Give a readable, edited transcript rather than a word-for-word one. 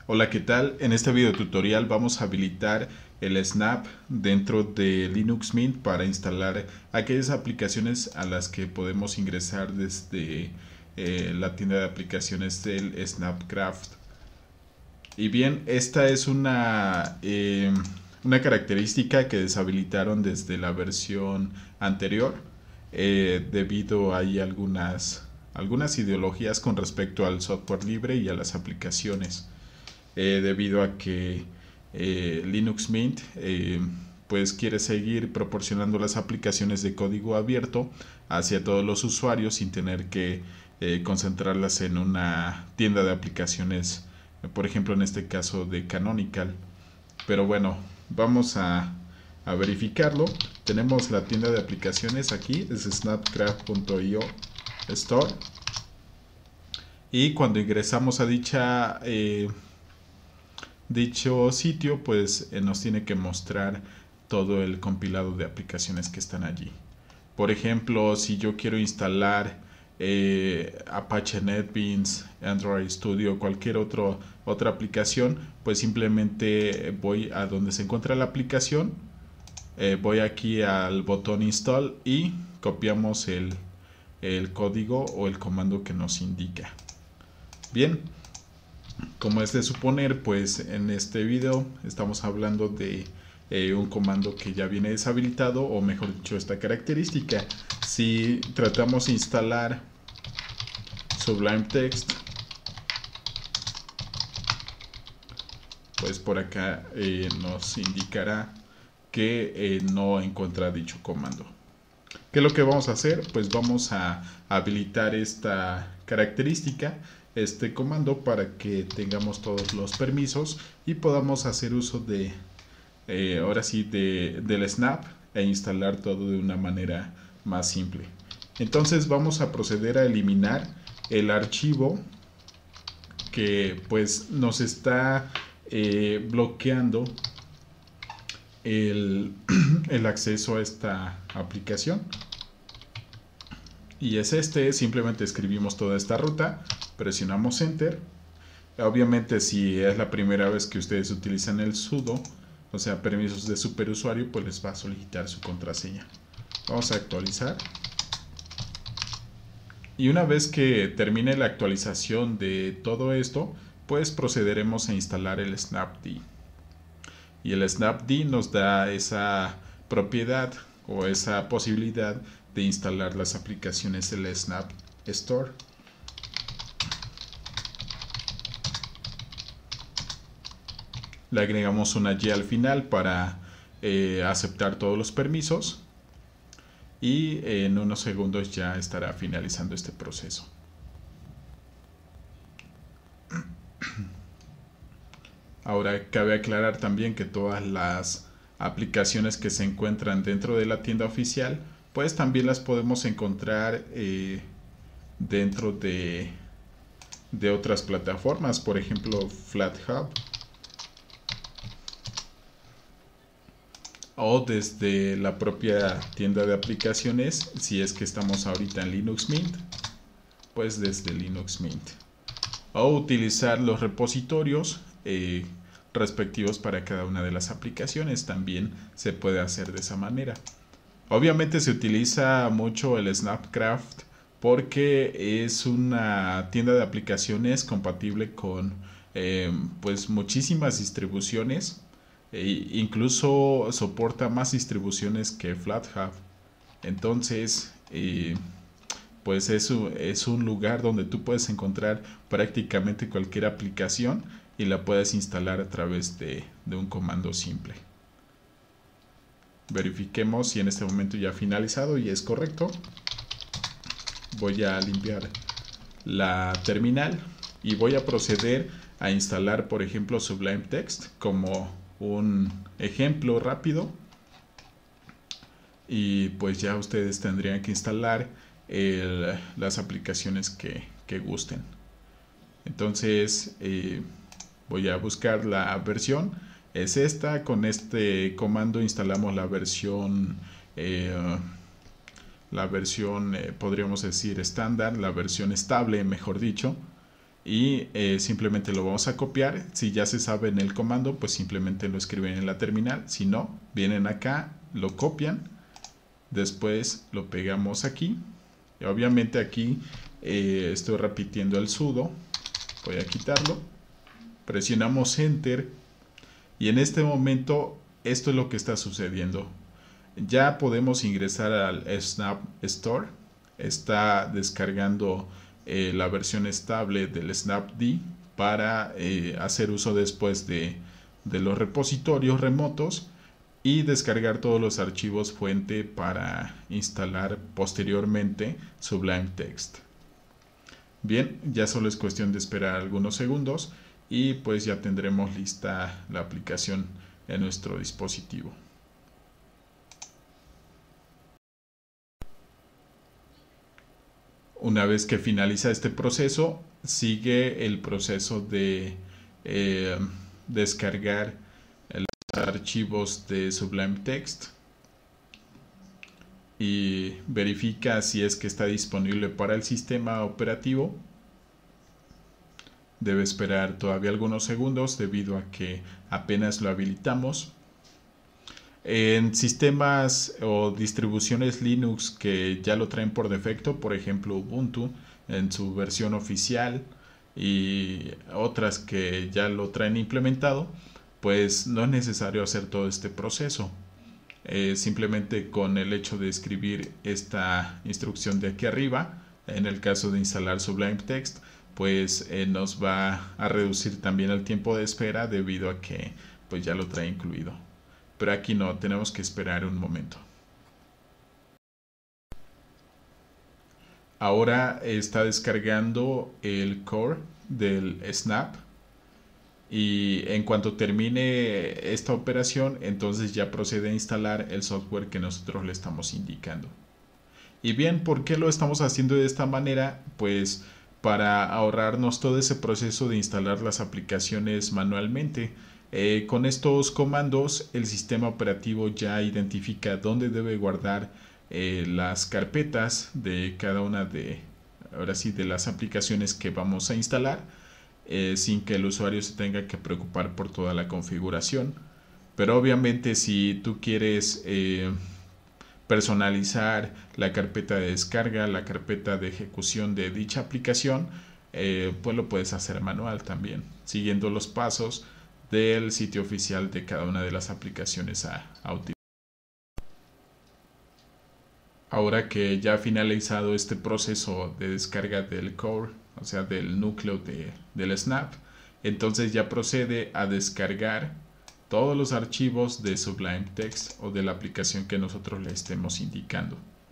Hola, ¿qué tal? En este video tutorial vamos a habilitar el Snap dentro de Linux Mint para instalar aquellas aplicaciones a las que podemos ingresar desde la tienda de aplicaciones del Snapcraft. Y bien, esta es una característica que deshabilitaron desde la versión anterior debido a algunas ideologías con respecto al software libre y a las aplicaciones. Debido a que Linux Mint pues quiere seguir proporcionando las aplicaciones de código abierto hacia todos los usuarios sin tener que concentrarlas en una tienda de aplicaciones, por ejemplo en este caso de Canonical. Pero bueno, vamos a verificarlo. Tenemos la tienda de aplicaciones aquí, es snapcraft.io store, y cuando ingresamos a dicho sitio, pues nos tiene que mostrar todo el compilado de aplicaciones que están allí. Por ejemplo, si yo quiero instalar Apache NetBeans, Android Studio, cualquier otra aplicación, pues simplemente voy a donde se encuentra la aplicación, voy aquí al botón install y copiamos el código o el comando que nos indica. Bien, como es de suponer, pues en este video estamos hablando de un comando que ya viene deshabilitado, o mejor dicho, esta característica. Si tratamos de instalar Sublime Text, pues por acá nos indicará que no encuentra dicho comando. ¿Qué es lo que vamos a hacer? Pues vamos a habilitar esta característica, este comando, para que tengamos todos los permisos y podamos hacer uso de ahora sí del Snap e instalar todo de una manera más simple. Entonces vamos a proceder a eliminar el archivo que pues nos está bloqueando el acceso a esta aplicación, y es simplemente escribimos toda esta ruta, presionamos enter. Obviamente, si es la primera vez que ustedes utilizan el sudo, o sea permisos de superusuario, pues les va a solicitar su contraseña. Vamos a actualizar, y una vez que termine la actualización de todo esto, pues procederemos a instalar el snapd. Y el snapd nos da esa propiedad o esa posibilidad de instalar las aplicaciones del Snap Store. Le agregamos una Y al final para aceptar todos los permisos, y en unos segundos ya estará finalizando este proceso. Ahora cabe aclarar también que todas las aplicaciones que se encuentran dentro de la tienda oficial, pues también las podemos encontrar dentro de otras plataformas, por ejemplo FlatHub, o desde la propia tienda de aplicaciones. Si es que estamos ahorita en Linux Mint, pues desde Linux Mint, o utilizar los repositorios respectivos para cada una de las aplicaciones. También se puede hacer de esa manera. Obviamente se utiliza mucho el Snapcraft porque es una tienda de aplicaciones compatible con pues muchísimas distribuciones, incluso soporta más distribuciones que FlatHub. Entonces pues es un lugar donde tú puedes encontrar prácticamente cualquier aplicación y la puedes instalar a través de un comando simple. Verifiquemos si en este momento ya ha finalizado y es correcto. Voy a limpiar la terminal y voy a proceder a instalar, por ejemplo, Sublime Text como un ejemplo rápido. Y pues ya ustedes tendrían que instalar las aplicaciones que gusten. Entonces voy a buscar la versión, es esta. Con este comando instalamos la versión podríamos decir estándar, la versión estable, mejor dicho. y simplemente lo vamos a copiar. Si ya se sabe en el comando, pues simplemente lo escriben en la terminal. Si no, vienen acá, lo copian, después lo pegamos aquí. Y obviamente aquí estoy repitiendo el sudo. Voy a quitarlo, presionamos enter y en este momento esto es lo que está sucediendo. Ya podemos ingresar al Snap Store. Está descargando la versión estable del Snapd para hacer uso después de los repositorios remotos y descargar todos los archivos fuente para instalar posteriormente Sublime Text. Bien, ya solo es cuestión de esperar algunos segundos y pues ya tendremos lista la aplicación en nuestro dispositivo. Una vez que finaliza este proceso, sigue el proceso de descargar los archivos de Sublime Text y verifica si es que está disponible para el sistema operativo. Debe esperar todavía algunos segundos debido a que apenas lo habilitamos. En sistemas o distribuciones Linux que ya lo traen por defecto, por ejemplo Ubuntu en su versión oficial y otras que ya lo traen implementado, pues no es necesario hacer todo este proceso. Simplemente con el hecho de escribir esta instrucción de aquí arriba, en el caso de instalar Sublime Text, pues nos va a reducir también el tiempo de espera debido a que pues ya lo trae incluido. Pero aquí no, tenemos que esperar un momento. Ahora está descargando el core del Snap y en cuanto termine esta operación, entonces ya procede a instalar el software que nosotros le estamos indicando. Y bien, ¿por qué lo estamos haciendo de esta manera? Pues para ahorrarnos todo ese proceso de instalar las aplicaciones manualmente. Con estos comandos el sistema operativo ya identifica dónde debe guardar las carpetas de cada una de las aplicaciones que vamos a instalar, sin que el usuario se tenga que preocupar por toda la configuración. Pero obviamente si tú quieres personalizar la carpeta de descarga, la carpeta de ejecución de dicha aplicación, pues lo puedes hacer manual también, siguiendo los pasos del sitio oficial de cada una de las aplicaciones a utilizar. Ahora que ya ha finalizado este proceso de descarga del core, o sea del núcleo del Snap, entonces ya procede a descargar todos los archivos de Sublime Text o de la aplicación que nosotros le estemos indicando.